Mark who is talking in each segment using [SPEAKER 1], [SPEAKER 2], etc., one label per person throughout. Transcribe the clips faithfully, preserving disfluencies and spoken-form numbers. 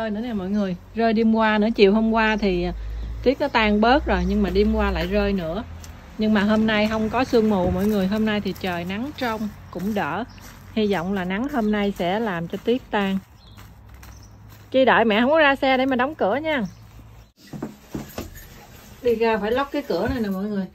[SPEAKER 1] rơi nữa nè mọi người. Rơi đêm qua nữa, chiều hôm qua thì tuyết nó tan bớt rồi, nhưng mà đêm qua lại rơi nữa. Nhưng mà hôm nay không có sương mù mọi người, hôm nay thì trời nắng trong cũng đỡ. Hy vọng là nắng hôm nay sẽ làm cho tuyết tan. Chi đợi mẹ không có ra xe để mà đóng cửa nha. Đi ra phải lóc cái cửa này nè mọi người.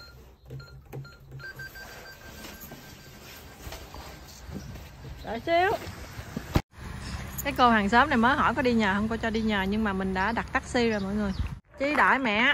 [SPEAKER 1] Đợi xíu. Cái cô hàng xóm này mới hỏi có đi nhờ không, cô cho đi nhờ nhưng mà mình đã đặt taxi rồi mọi người. Chi đợi mẹ.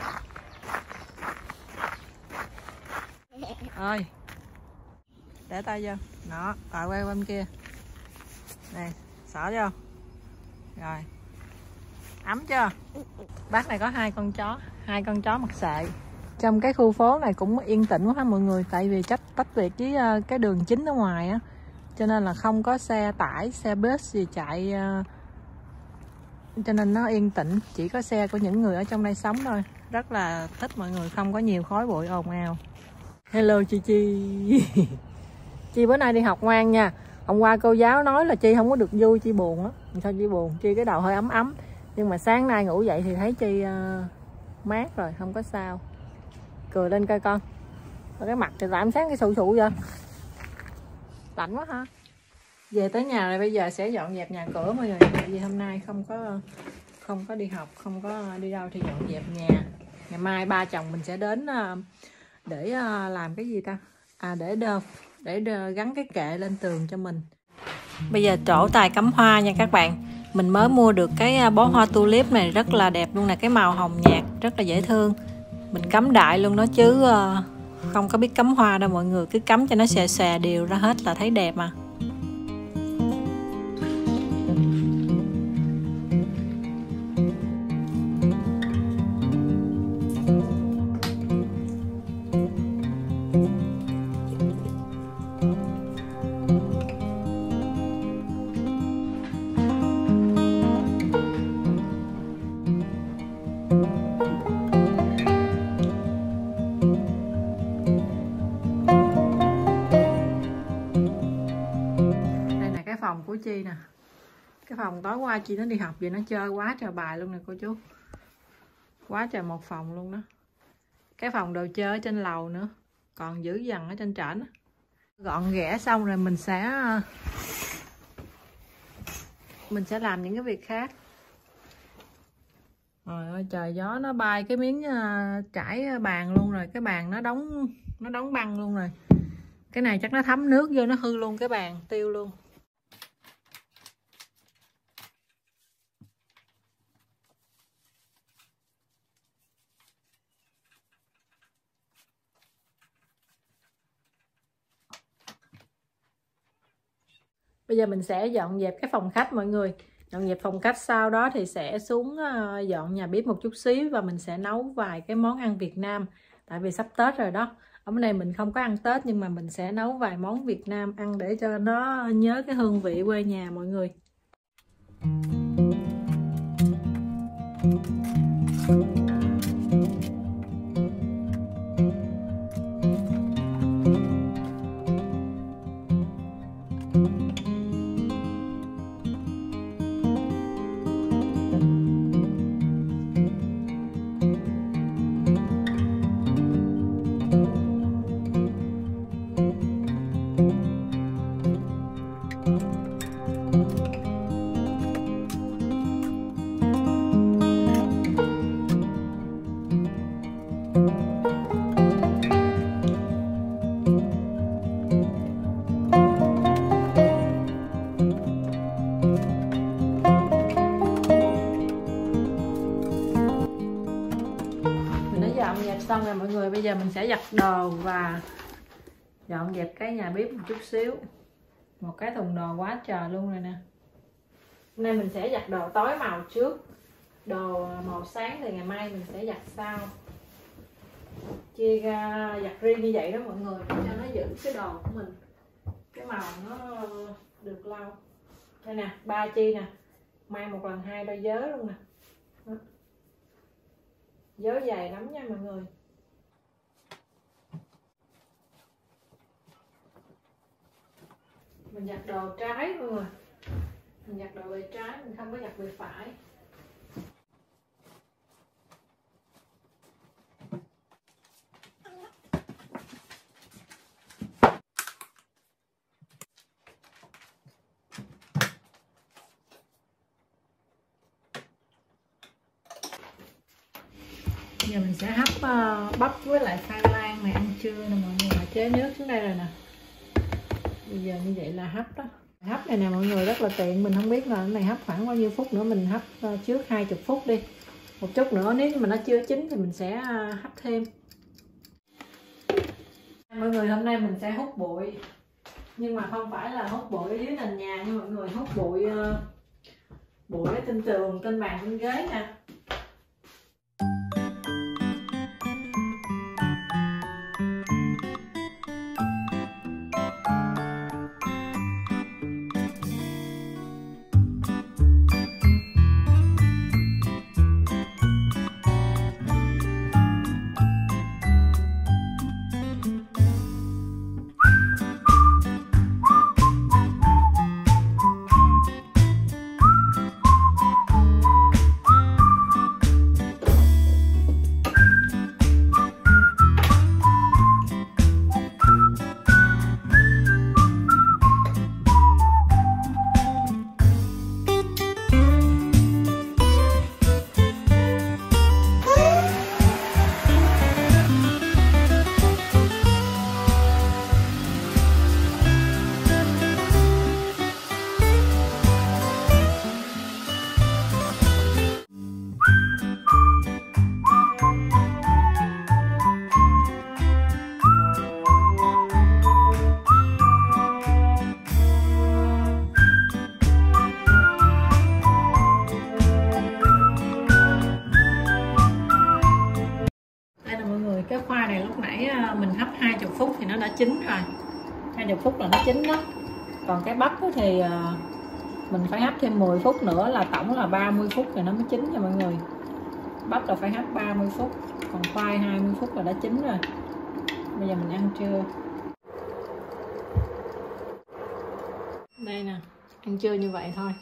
[SPEAKER 1] Ơi. Để tay vô. Đó, rồi quay bên kia. Này, xỏ vô. Rồi. Ấm chưa? Bác này có hai con chó, hai con chó mặt sệ. Trong cái khu phố này cũng yên tĩnh quá ha mọi người, tại vì cách tách biệt với cái đường chính ở ngoài á, cho nên là không có xe tải, xe bus gì chạy, cho nên nó yên tĩnh, chỉ có xe của những người ở trong đây sống thôi. Rất là thích mọi người, không có nhiều khói bụi ồn ào. Hello Chi Chi. Chi bữa nay đi học ngoan nha. Hôm qua cô giáo nói là Chi không có được vui, Chi buồn á. Sao Chi buồn? Chi cái đầu hơi ấm ấm. Nhưng mà sáng nay ngủ dậy thì thấy Chi uh, mát rồi, không có sao. Cười lên coi con. Rồi cái mặt thì làm sáng cái sụ sụ vậy. Lạnh quá ha. Về tới nhà rồi, bây giờ sẽ dọn dẹp nhà cửa mọi người. Vì hôm nay không có không có đi học, không có đi đâu thì dọn dẹp nhà. Ngày mai ba chồng mình sẽ đến uh, để uh, làm cái gì ta? À để đơ, để đơ, gắn cái kệ lên tường cho mình. Bây giờ trổ tài cắm hoa nha các bạn. Mình mới mua được cái bó hoa tulip này rất là đẹp luôn nè, cái màu hồng nhạt rất là dễ thương. Mình cắm đại luôn đó chứ uh, không có biết cắm hoa đâu mọi người, cứ cắm cho nó xòe xòe đều ra hết là thấy đẹp mà. Phòng của Chi nè, cái phòng tối qua Chi nó đi học vậy nó chơi quá trời bài luôn nè cô chú, quá trời một phòng luôn đó. Cái phòng đồ chơi ở trên lầu nữa, còn dữ dằn ở trên trển. Gọn ghẽ xong rồi mình sẽ mình sẽ làm những cái việc khác. Trời ơi trời gió nó bay cái miếng trải bàn luôn rồi, cái bàn nó đóng nó đóng băng luôn rồi. Cái này chắc nó thấm nước vô nó hư luôn cái bàn, tiêu luôn. Bây giờ mình sẽ dọn dẹp cái phòng khách mọi người. Dọn dẹp phòng khách sau đó thì sẽ xuống dọn nhà bếp một chút xíu. Và mình sẽ nấu vài cái món ăn Việt Nam. Tại vì sắp Tết rồi đó. Ở bên này mình không có ăn Tết, nhưng mà mình sẽ nấu vài món Việt Nam ăn để cho nó nhớ cái hương vị quê nhà mọi người. Dọn dẹp xong rồi mọi người, bây giờ mình sẽ giặt đồ và dọn dẹp cái nhà bếp một chút xíu. Một cái thùng đồ quá trời luôn rồi nè. Hôm nay mình sẽ giặt đồ tối màu trước, đồ màu sáng thì ngày mai mình sẽ giặt sau. Chia ra giặt riêng như vậy đó mọi người, cho nó giữ cái đồ của mình, cái màu nó được lâu. Đây nè, ba Chi nè, mang một lần hai đôi vớ luôn nè. Đó. Vớ dày lắm nha mọi người. Mình giặt đồ trái mọi người. Mình giặt đồ bề trái, mình không có giặt bề phải. Giờ mình sẽ hấp uh, bắp với lại khoai lang này ăn trưa nè mọi người, đã chế nước xuống đây rồi nè. Bây giờ như vậy là hấp đó. Hấp này nè mọi người rất là tiện, mình không biết là cái này hấp khoảng bao nhiêu phút nữa, mình hấp uh, trước hai mươi phút đi. Một chút nữa nếu như mà nó chưa chín thì mình sẽ uh, hấp thêm. Mọi người, hôm nay mình sẽ hút bụi, nhưng mà không phải là hút bụi ở dưới nền nhà nha mọi người, hút bụi uh, bụi ở trên tường, trên bàn, trên ghế nè. Cái khoai này lúc nãy mình hấp hai mươi phút thì nó đã chín rồi, hai mươi phút là nó chín đó. Còn cái bắp thì mình phải hấp thêm mười phút nữa, là tổng là ba mươi phút thì nó mới chín nha mọi người. Bắp là phải hấp ba mươi phút, còn khoai hai mươi phút là đã chín rồi. Bây giờ mình ăn trưa. Đây nè, ăn trưa như vậy thôi.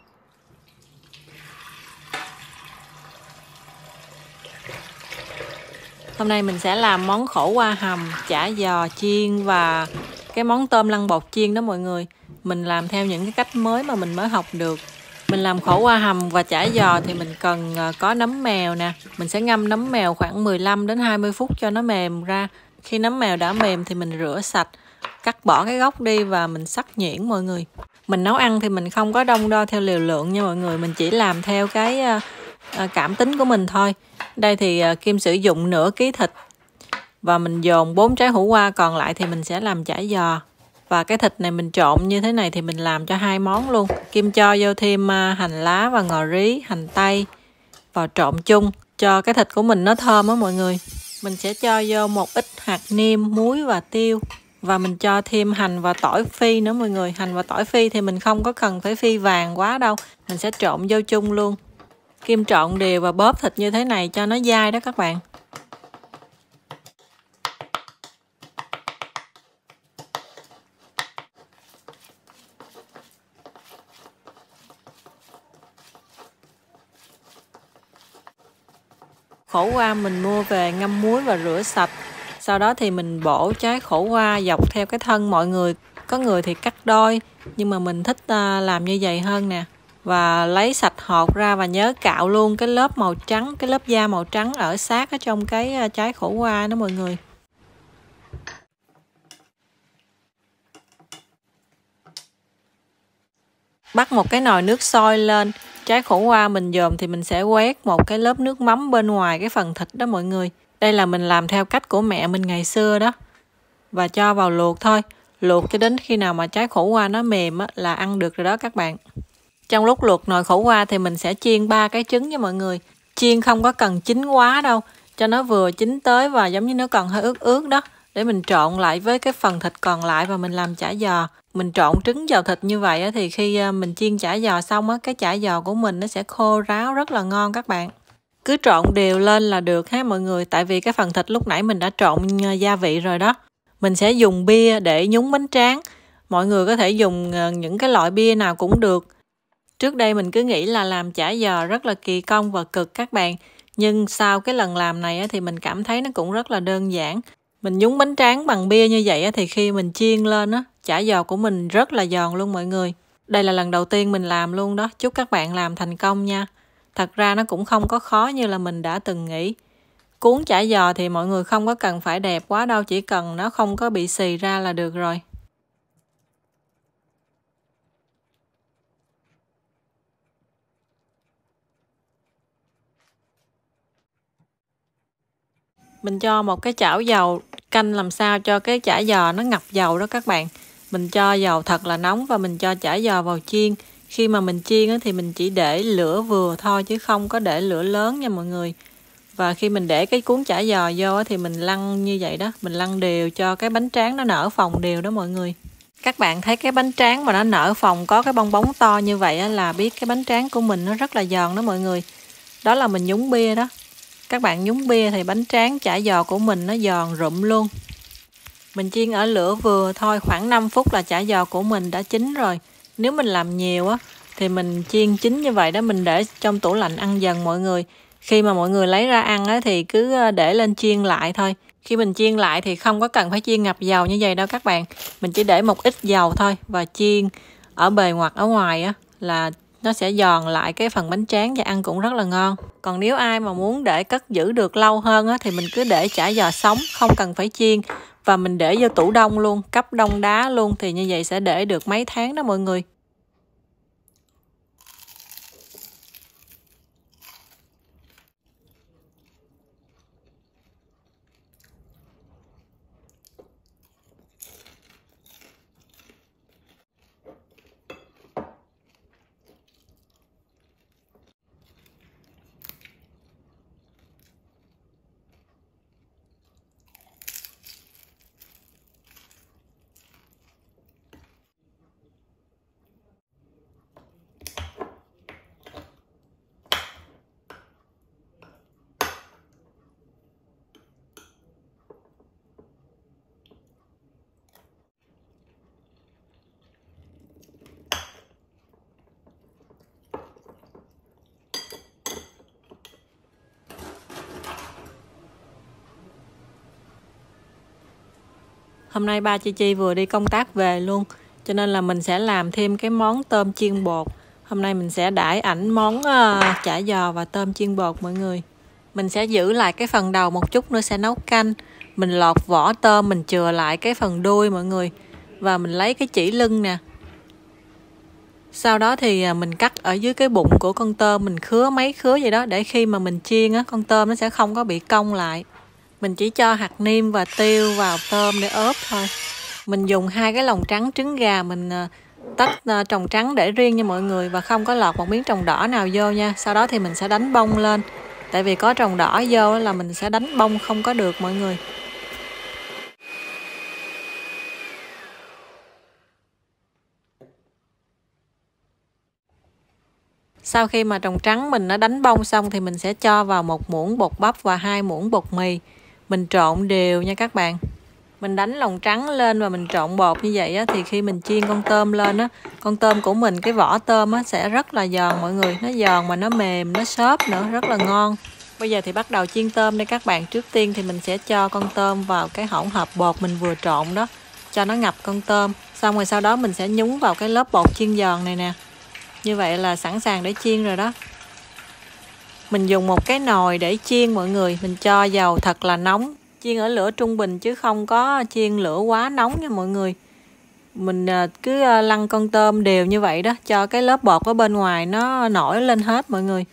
[SPEAKER 1] Hôm nay mình sẽ làm món khổ qua hầm, chả giò chiên và cái món tôm lăn bột chiên đó mọi người. Mình làm theo những cái cách mới mà mình mới học được. Mình làm khổ qua hầm và chả giò thì mình cần có nấm mèo nè. Mình sẽ ngâm nấm mèo khoảng mười lăm đến hai mươi phút cho nó mềm ra. Khi nấm mèo đã mềm thì mình rửa sạch, cắt bỏ cái gốc đi và mình xắt nhuyễn mọi người. Mình nấu ăn thì mình không có đong đo theo liều lượng nha mọi người. Mình chỉ làm theo cái cảm tính của mình thôi. Đây thì Kim sử dụng nửa ký thịt và mình dồn bốn trái hủ qua, còn lại thì mình sẽ làm chả giò. Và cái thịt này mình trộn như thế này thì mình làm cho hai món luôn. Kim cho vô thêm hành lá và ngò rí, hành tây vào trộn chung cho cái thịt của mình nó thơm á mọi người. Mình sẽ cho vô một ít hạt nêm, muối và tiêu. Và mình cho thêm hành và tỏi phi nữa mọi người. Hành và tỏi phi thì mình không có cần phải phi vàng quá đâu. Mình sẽ trộn vô chung luôn. Kim trộn đều và bóp thịt như thế này cho nó dai đó các bạn. Khổ qua mình mua về ngâm muối và rửa sạch. Sau đó thì mình bổ trái khổ qua dọc theo cái thân mọi người. Có người thì cắt đôi, nhưng mà mình thích làm như vậy hơn nè. Và lấy sạch hột ra và nhớ cạo luôn cái lớp màu trắng, cái lớp da màu trắng ở sát ở trong cái trái khổ qua đó mọi người. Bắt một cái nồi nước sôi lên, trái khổ qua mình dòm thì mình sẽ quét một cái lớp nước mắm bên ngoài cái phần thịt đó mọi người. Đây là mình làm theo cách của mẹ mình ngày xưa đó. Và cho vào luộc thôi, luộc cho đến khi nào mà trái khổ qua nó mềm á, là ăn được rồi đó các bạn. Trong lúc luộc nồi khổ qua thì mình sẽ chiên ba cái trứng nha mọi người. Chiên không có cần chín quá đâu, cho nó vừa chín tới và giống như nó còn hơi ướt ướt đó. Để mình trộn lại với cái phần thịt còn lại và mình làm chả giò. Mình trộn trứng vào thịt như vậy thì khi mình chiên chả giò xong á, cái chả giò của mình nó sẽ khô ráo rất là ngon các bạn. Cứ trộn đều lên là được ha mọi người. Tại vì cái phần thịt lúc nãy mình đã trộn gia vị rồi đó. Mình sẽ dùng bia để nhúng bánh tráng. Mọi người có thể dùng những cái loại bia nào cũng được. Trước đây mình cứ nghĩ là làm chả giò rất là kỳ công và cực các bạn. Nhưng sau cái lần làm này thì mình cảm thấy nó cũng rất là đơn giản. Mình nhúng bánh tráng bằng bia như vậy thì khi mình chiên lên á, chả giò của mình rất là giòn luôn mọi người. Đây là lần đầu tiên mình làm luôn đó. Chúc các bạn làm thành công nha. Thật ra nó cũng không có khó như là mình đã từng nghĩ. Cuốn chả giò thì mọi người không có cần phải đẹp quá đâu, chỉ cần nó không có bị xì ra là được rồi. Mình cho một cái chảo dầu canh làm sao cho cái chả giò nó ngập dầu đó các bạn. Mình cho dầu thật là nóng và mình cho chả giò vào chiên. Khi mà mình chiên thì mình chỉ để lửa vừa thôi chứ không có để lửa lớn nha mọi người. Và khi mình để cái cuốn chả giò vô thì mình lăn như vậy đó, mình lăn đều cho cái bánh tráng nó nở phồng đều đó mọi người. Các bạn thấy cái bánh tráng mà nó nở phồng có cái bong bóng to như vậy là biết cái bánh tráng của mình nó rất là giòn đó mọi người. Đó là mình nhúng bia đó. Các bạn nhúng bia thì bánh tráng chả giò của mình nó giòn rụm luôn. Mình chiên ở lửa vừa thôi, khoảng năm phút là chả giò của mình đã chín rồi. Nếu mình làm nhiều á thì mình chiên chín như vậy đó, mình để trong tủ lạnh ăn dần mọi người. Khi mà mọi người lấy ra ăn á thì cứ để lên chiên lại thôi. Khi mình chiên lại thì không có cần phải chiên ngập dầu như vậy đâu các bạn. Mình chỉ để một ít dầu thôi và chiên ở bề ngoặt ở ngoài á là nó sẽ giòn lại cái phần bánh tráng và ăn cũng rất là ngon. Còn nếu ai mà muốn để cất giữ được lâu hơn á, thì mình cứ để chả giò sống, không cần phải chiên. Và mình để vô tủ đông luôn, cấp đông đá luôn, thì như vậy sẽ để được mấy tháng đó mọi người. Hôm nay ba Chi Chi vừa đi công tác về luôn, cho nên là mình sẽ làm thêm cái món tôm chiên bột. Hôm nay mình sẽ đãi ảnh món uh, chả giò và tôm chiên bột mọi người. Mình sẽ giữ lại cái phần đầu một chút nữa sẽ nấu canh. Mình lọt vỏ tôm, mình chừa lại cái phần đuôi mọi người. Và mình lấy cái chỉ lưng nè. Sau đó thì mình cắt ở dưới cái bụng của con tôm, mình khứa mấy khứa vậy đó, để khi mà mình chiên á, con tôm nó sẽ không có bị cong lại. Mình chỉ cho hạt nêm và tiêu vào tôm để ốp thôi. Mình dùng hai cái lòng trắng trứng gà, mình tách tròng trắng để riêng nha mọi người, và không có lọt một miếng tròng đỏ nào vô nha. Sau đó thì mình sẽ đánh bông lên, tại vì có tròng đỏ vô là mình sẽ đánh bông không có được mọi người. Sau khi mà tròng trắng mình nó đánh bông xong thì mình sẽ cho vào một muỗng bột bắp và hai muỗng bột mì. Mình trộn đều nha các bạn. Mình đánh lòng trắng lên và mình trộn bột như vậy á, thì khi mình chiên con tôm lên á, con tôm của mình, cái vỏ tôm á, sẽ rất là giòn mọi người. Nó giòn mà nó mềm, nó xốp nữa, rất là ngon. Bây giờ thì bắt đầu chiên tôm đây các bạn. Trước tiên thì mình sẽ cho con tôm vào cái hỗn hợp bột mình vừa trộn đó, cho nó ngập con tôm. Xong rồi sau đó mình sẽ nhúng vào cái lớp bột chiên giòn này nè. Như vậy là sẵn sàng để chiên rồi đó. Mình dùng một cái nồi để chiên mọi người. Mình cho dầu thật là nóng. Chiên ở lửa trung bình chứ không có chiên lửa quá nóng nha mọi người. Mình cứ lăn con tôm đều như vậy đó, cho cái lớp bột ở bên ngoài nó nổi lên hết mọi người.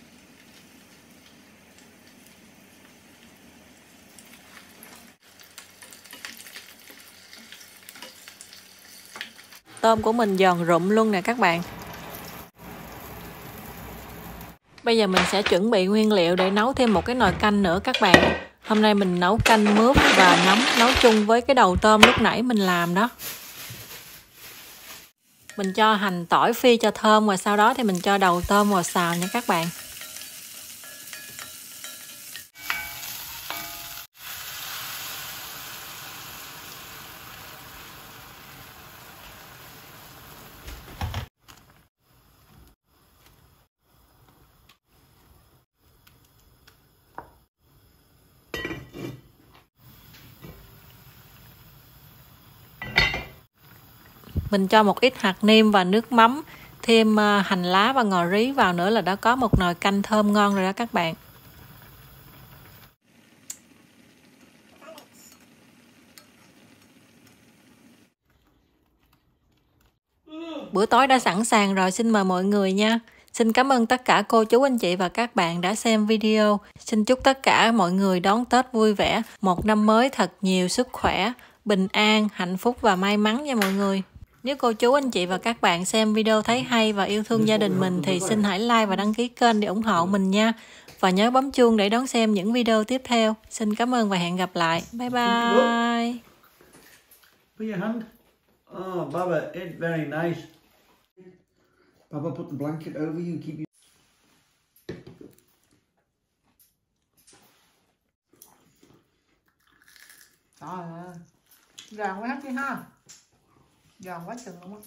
[SPEAKER 1] Tôm của mình giòn rụm luôn nè các bạn. Bây giờ mình sẽ chuẩn bị nguyên liệu để nấu thêm một cái nồi canh nữa các bạn. Hôm nay mình nấu canh mướp và nấm, nấu chung với cái đầu tôm lúc nãy mình làm đó. Mình cho hành tỏi phi cho thơm, và sau đó thì mình cho đầu tôm vào xào nha các bạn. Mình cho một ít hạt nêm và nước mắm, thêm hành lá và ngò rí vào nữa là đã có một nồi canh thơm ngon rồi đó các bạn. Bữa tối đã sẵn sàng rồi, xin mời mọi người nha. Xin cảm ơn tất cả cô chú anh chị và các bạn đã xem video. Xin chúc tất cả mọi người đón Tết vui vẻ, một năm mới thật nhiều sức khỏe, bình an, hạnh phúc và may mắn nha mọi người. Nếu cô chú anh chị và các bạn xem video thấy hay và yêu thương gia đình mình thì xin hãy like và đăng ký kênh để ủng hộ mình nha. Và nhớ bấm chuông để đón xem những video tiếp theo. Xin cảm ơn và hẹn gặp lại. Bye bye.
[SPEAKER 2] Put your hand. Oh, Baba, it's very nice. Baba, put the blanket over you and keep you.
[SPEAKER 1] Trời ơi, giòn quá chứ ha. Giòn quá chừng luôn á.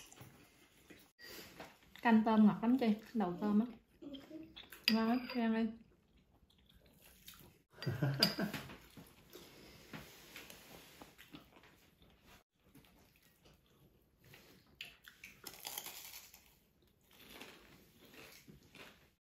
[SPEAKER 1] Canh tôm ngọt lắm chị, đầu tôm á. Ngon lắm, ăn đi.